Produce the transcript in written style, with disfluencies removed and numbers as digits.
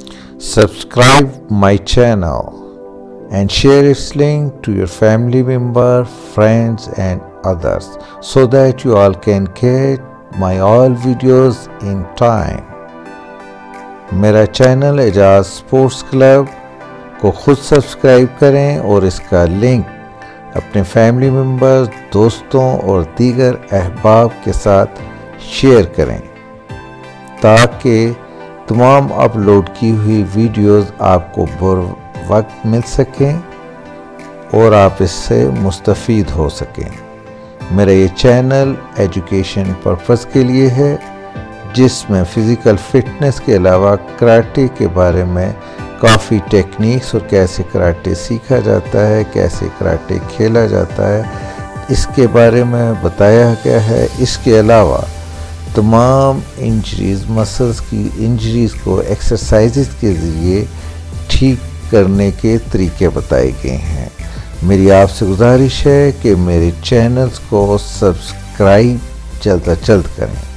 Subscribe my channel and share its link to your family member, friends and others so that you all can get my all videos in time. मेरा channel Aijaz sports club को खुद subscribe करें और इसका link अपने family members, दोस्तों और दीगर अहबाब के साथ शेयर करें ताकि तमाम अपलोड की हुई वीडियोस आपको बर वक्त मिल सकें और आप इससे मुस्तफ़ीद हो सकें। मेरा ये चैनल एजुकेशन पर्पस के लिए है जिसमें फ़िज़िकल फ़िटनेस के अलावा कराटे के बारे में काफ़ी टेक्निक्स और कैसे कराटे सीखा जाता है, कैसे कराटे खेला जाता है, इसके बारे में बताया गया है। इसके अलावा तमाम इंजरीज़, मसल्स की इंजरीज़ को एक्सरसाइजेस के ज़रिए ठीक करने के तरीके बताए गए हैं। मेरी आपसे गुजारिश है कि मेरे चैनल्स को सब्सक्राइब जल्द से जल्द करें।